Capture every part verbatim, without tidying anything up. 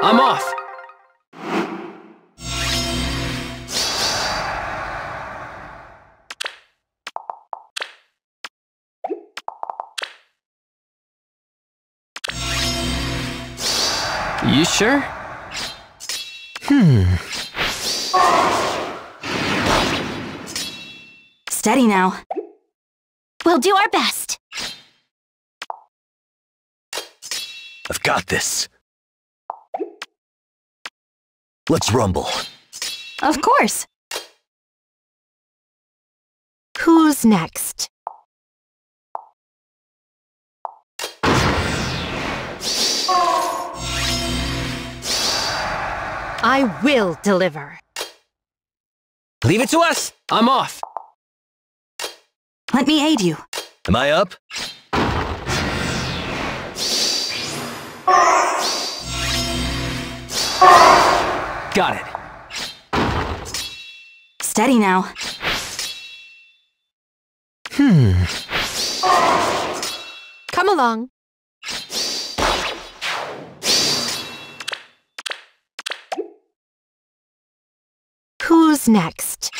I'm off! You sure? Hmm. Steady now. We'll do our best. I've got this. Let's rumble. Of course. Who's next? I will deliver. Leave it to us! I'm off! Let me aid you. Am I up? Got it. Steady now. Hmm. Come along. Who's next?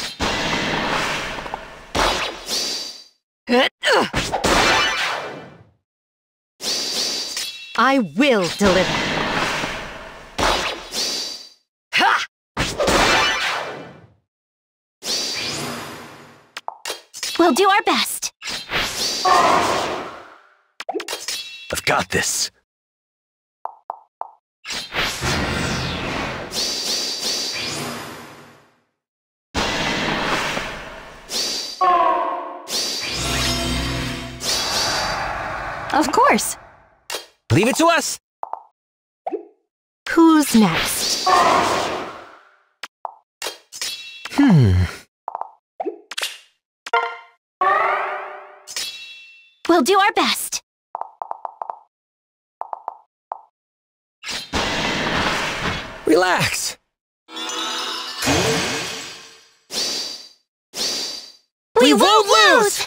I will deliver. Ha! We'll do our best. I've got this. Of course. Leave it to us! Who's next? Hmm. We'll do our best. Relax! We, we won't lose!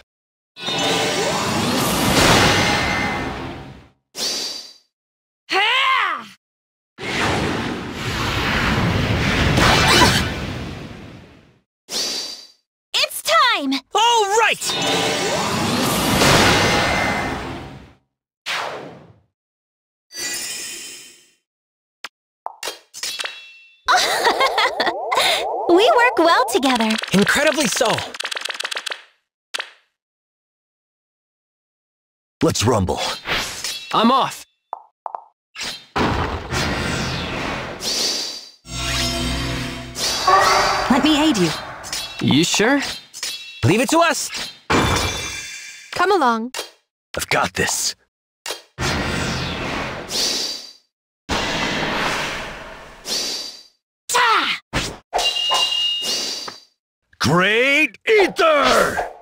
It's time! All right! We work well together. Incredibly so. Let's rumble. I'm off. Let me aid you. You sure? Leave it to us! Come along. I've got this. Ta! Great Ether!